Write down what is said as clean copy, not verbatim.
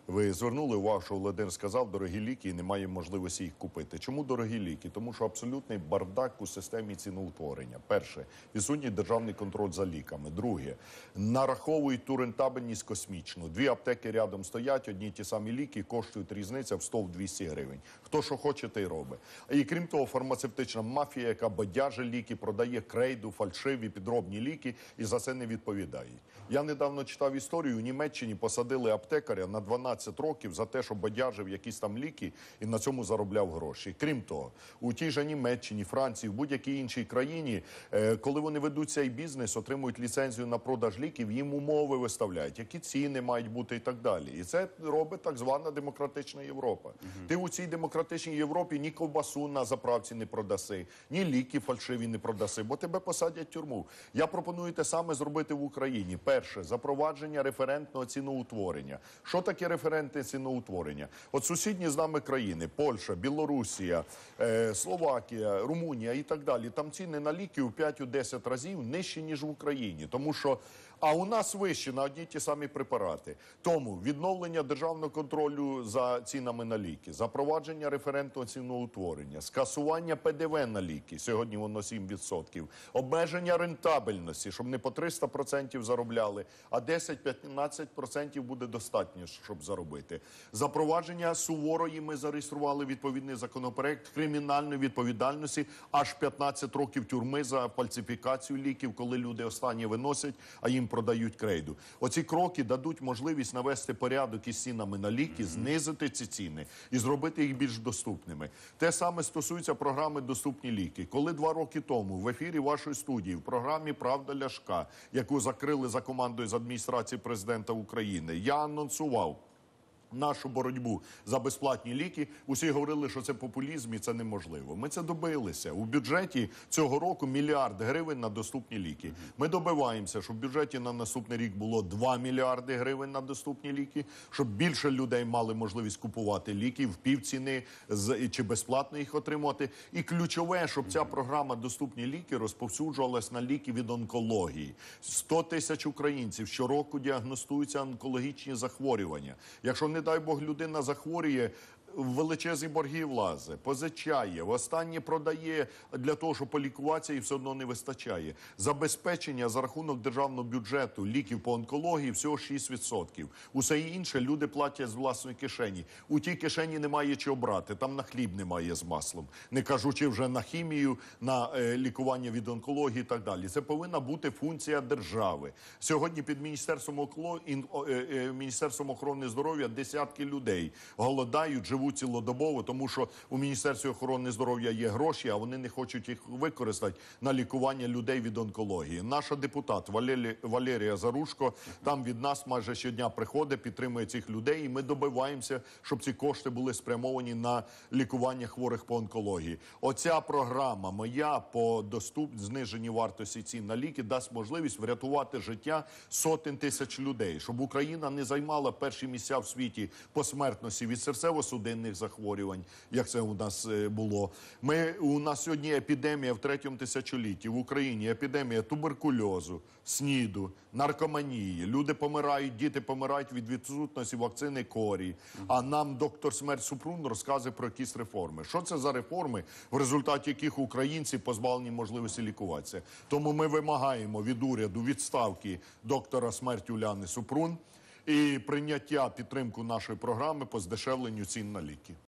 Ви звернули увагу, що Володимир сказав, дорогі ліки і немає можливості їх купити. Чому дорогі ліки? Тому що абсолютний бардак у системі ціноутворення. Перше, відсутній державний контроль за ліками. Друге, нараховують ту рентабельність космічну. Дві аптеки рядом стоять, одні й ті самі ліки, коштують різниця в 100-200 гривень. Хто що хоче, те й робить. І крім того, фармацевтична мафія, яка бадяже ліки, продає крейду, фальшиві, підробні ліки і за це не відповідають. Я недавно читав історію, у Німеччині посадили аптекаря на 12 років за те, що бадяжив якісь там ліки і на цьому заробляв гроші. Крім того, у тій же Німеччині, Франції, в будь-якій іншій країні, коли вони ведуть цей бізнес, отримують ліцензію на продаж ліків, їм умови виставляють, які ціни мають бути і так далі. І це робить так звана демократична Європа. Ти у цій демократичній Європі ні ковбасу на заправці не продаси, ні ліки фальшиві не продаси, бо тебе посадять в тюрму. Я пропоную те саме зробити в Україні. Перше, запровадження референтного ціноутворення. Що таке референтне ціноутворення? От сусідні з нами країни, Польща, Білорусія, Словакія, Румунія і так далі, там ціни на ліки у 5-10 разів нижчі, ніж в Україні. Тому що, а у нас вищі на одні ті самі препарати. Тому відновлення державного контролю за цінами на ліки, запровадження референтного ціноутворення, скасування ПДВ на ліки, сьогодні воно 7%, обмеження рентабельності, щоб не по 300% заробляли, а 10-15% буде достатньо, щоб заробити. Запровадження суворої, ми зареєстрували відповідний законопроект, кримінальної відповідальності, аж 15 років тюрми за фальсифікацію ліків, коли люди останні виносять, а їм продають крейду. Оці кроки дадуть можливість навести порядок із цінами на ліки, знизити ці ціни і зробити їх більш доступними. Те саме стосується програми «Доступні ліки». Коли 2 роки тому в ефірі вашої студії, в програмі «Правда Ляшка», яку закрили за командою з адміністрації президента України, я анонсував нашу боротьбу за безплатні ліки, усі говорили, що це популізм і це неможливо. Ми це добилися. У бюджеті цього року 1 мільярд гривень на доступні ліки. Ми добиваємося, щоб в бюджеті на наступний рік було 2 мільярди гривень на доступні ліки, щоб більше людей мали можливість купувати ліки в півціни чи безплатно їх отримувати. І ключове, щоб ця програма «Доступні ліки» розповсюджувалась на ліки від онкології. 100 тисяч українців щороку діагностуються онкологічні захворювання. Якщо, не дай Бог, людина захворює, в величезні борги влазе, позичає, востаннє продає для того, щоб полікуватися, і все одно не вистачає. Забезпечення за рахунок державного бюджету ліків по онкології всього 6%. Усе інше люди платять з власної кишені. У тій кишені немає чого брати, там на хліб немає з маслом. Не кажучи вже на хімію, на лікування від онкології і так далі. Це повинна бути функція держави. Сьогодні під Міністерством охорони здоров'я десятки людей голодають, живуть цілодобово, тому що у Міністерстві охорони здоров'я є гроші, а вони не хочуть їх використати на лікування людей від онкології. Наша депутат Валерія Заружко там від нас майже щодня приходить, підтримує цих людей, і ми добиваємося, щоб ці кошти були спрямовані на лікування хворих по онкології. Оця програма моя по зниженні вартості цін на ліки дасть можливість врятувати життя сотень тисяч людей, щоб Україна не займала перші місця в світі по смертності від серцево-судинних захворювань, як це у нас було. У нас сьогодні епідемія в 3-му тисячолітті в Україні, епідемія туберкульозу, СНІДу, наркоманії. Люди помирають, діти помирають від відсутності вакцини корі. А нам доктор Смерть Супрун розказує про якісь реформи. Що це за реформи, в результаті яких українці позбавлені можливості лікуватися? Тому ми вимагаємо від уряду відставки доктора Смерть Уляни Супрун і прийняття, підтримку нашої програми по здешевленню цін на ліки.